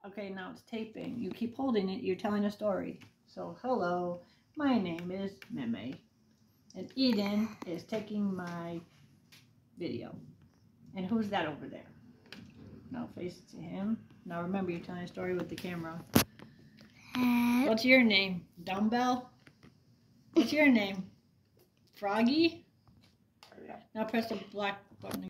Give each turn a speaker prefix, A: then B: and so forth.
A: Okay, now it's taping. You keep holding it. You're telling a story. So, hello. My name is Meme. And Eden is taking my video. And who's that over there? Now face it to him. Now remember, you're telling a story with the camera. What's your name? Dumbbell? What's your name? Froggy? Now press the black button.